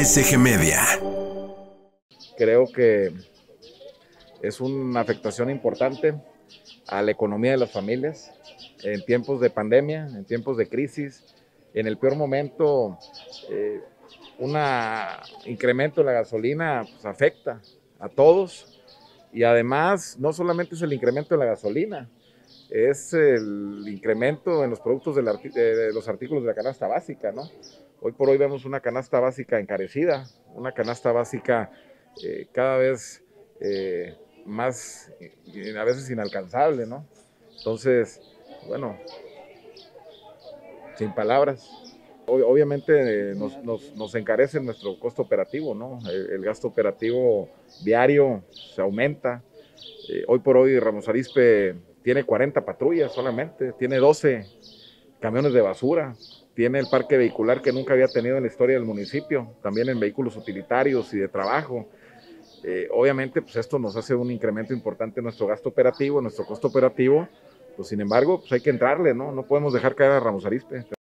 MSG Media. Creo que es una afectación importante a la economía de las familias en tiempos de pandemia, en tiempos de crisis. En el peor momento, un incremento de la gasolina pues, afecta a todos, y además no solamente es el incremento de la gasolina, es el incremento en los productos de los artículos de la canasta básica, ¿no? Hoy por hoy vemos una canasta básica encarecida, una canasta básica cada vez más, a veces inalcanzable, ¿no? Entonces, bueno, sin palabras. Obviamente nos encarece nuestro costo operativo, ¿no? El gasto operativo diario se aumenta. Hoy por hoy Ramos Arizpe tiene 40 patrullas solamente, tiene 12 camiones de basura, tiene el parque vehicular que nunca había tenido en la historia del municipio, también en vehículos utilitarios y de trabajo. Obviamente, pues esto nos hace un incremento importante en nuestro gasto operativo, en nuestro costo operativo, pues sin embargo, pues hay que entrarle, ¿no? No podemos dejar caer a Ramos Arizpe.